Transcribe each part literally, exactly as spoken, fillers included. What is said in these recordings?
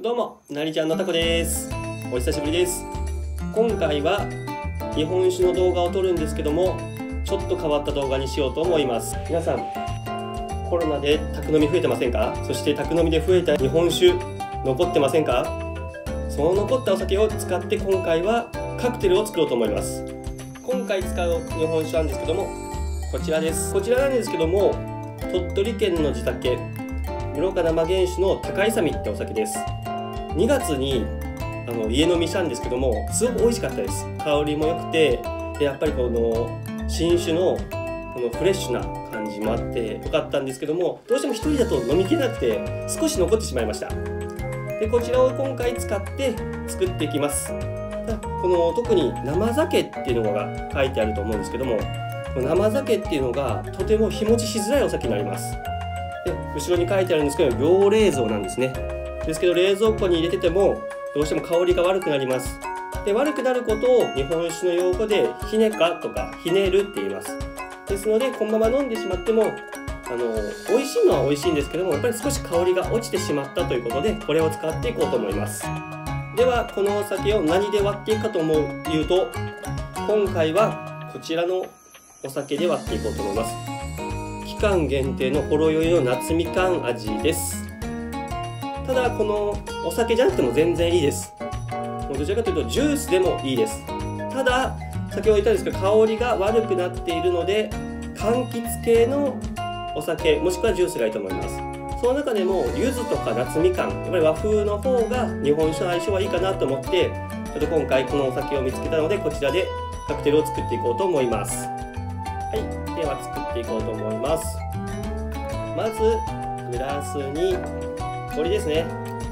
どうも、なりちゃんのたこです。お久しぶりです。今回は日本酒の動画を撮るんですけども、ちょっと変わった動画にしようと思います。皆さん、コロナで宅飲み増えてませんか？そして宅飲みで増えた日本酒残ってませんか？その残ったお酒を使って今回はカクテルを作ろうと思います。今回使う日本酒なんですけども、こちらです。こちらなんですけども、鳥取県の地酒室岡生原酒の高勇ってお酒です。にがつにあの家飲みしたんですけども、すごく美味しかったです。香りも良くて、でやっぱりこの新酒のこのフレッシュな感じもあって良かったんですけども、どうしてもひとりだと飲みきれなくて少し残ってしまいました。でこちらを今回使って作っていきます。この特に生酒っていうのが書いてあると思うんですけども、生酒っていうのがとても日持ちしづらいお酒になります。で後ろに書いてあるんですけど、要冷蔵なんですね。ですけど冷蔵庫に入れててもどうしても香りが悪くなります。で悪くなることを日本酒の用語でひねかとかひねるって言います。ですのでこのまま飲んでしまってもあの美味しいのは美味しいんですけども、やっぱり少し香りが落ちてしまったということで、これを使っていこうと思います。ではこのお酒を何で割っていくかと思ういうと、今回はこちらのお酒で割っていこうと思います。期間限定のほろ酔いの夏みかん味です。ただこのお酒じゃなくても全然いいです。どちらかというとジュースでもいいです。ただ先ほど言ったんですけど、香りが悪くなっているので柑橘系のお酒もしくはジュースがいいと思います。その中でも柚子とか夏みかん、やっぱり和風の方が日本酒の相性はいいかなと思って、ちょっと今回このお酒を見つけたので、こちらでカクテルを作っていこうと思います。はい、では作っていこうと思います。まずグラスに氷ですね。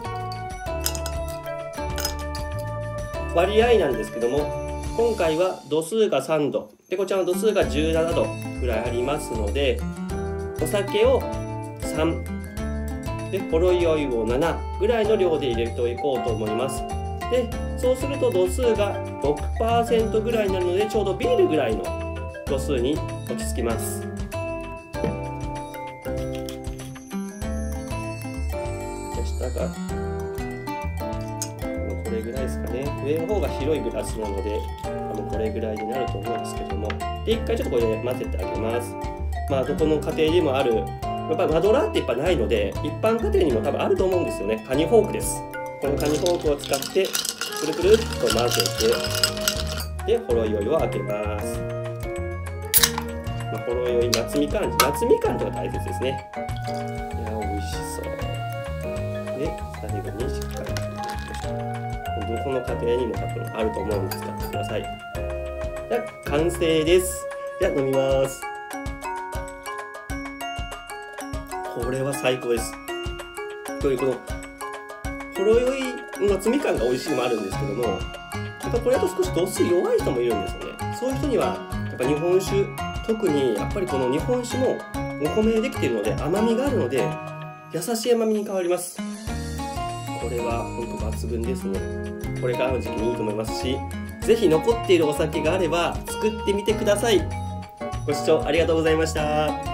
割合なんですけども、今回は度数がさんどで、こちらの度数がじゅうななどぐらいありますので、お酒をさんでほろ酔いをななぐらいの量で入れていこうと思います。でそうすると度数が ろくパーセント ぐらいになるので、ちょうどビールぐらいの度数に落ち着きます。下がこれぐらいですかね。上の方が広いグラスなので多分これぐらいになると思うんですけども、で一回ちょっとこれで混ぜてあげます。まあどこの家庭にもある、やっぱりマドラーってやっぱないので一般家庭にも多分あると思うんですよね。カニフォークです。このカニフォークを使ってくるくるっと混ぜて、でほろ酔いを開けます。まあ、ほろ酔い夏みかん夏みかんとか大切ですね。いや美味しそうで、最後にしっかりどこの家庭にも多分あると思うんで使ってください。では完成です。では飲みます。これは最高です。というこのほろ酔いの夏みかんが美味しいのもあるんですけども、やっぱこれだと少し度数弱い人もいるんですよね。そういう人にはやっぱ日本酒、特にやっぱりこの日本酒もお米でできているので甘みがあるので優しい甘みに変わります。これは本当抜群ですね。これからの時期にいいと思いますし、ぜひ残っているお酒があれば作ってみてください。ご視聴ありがとうございました。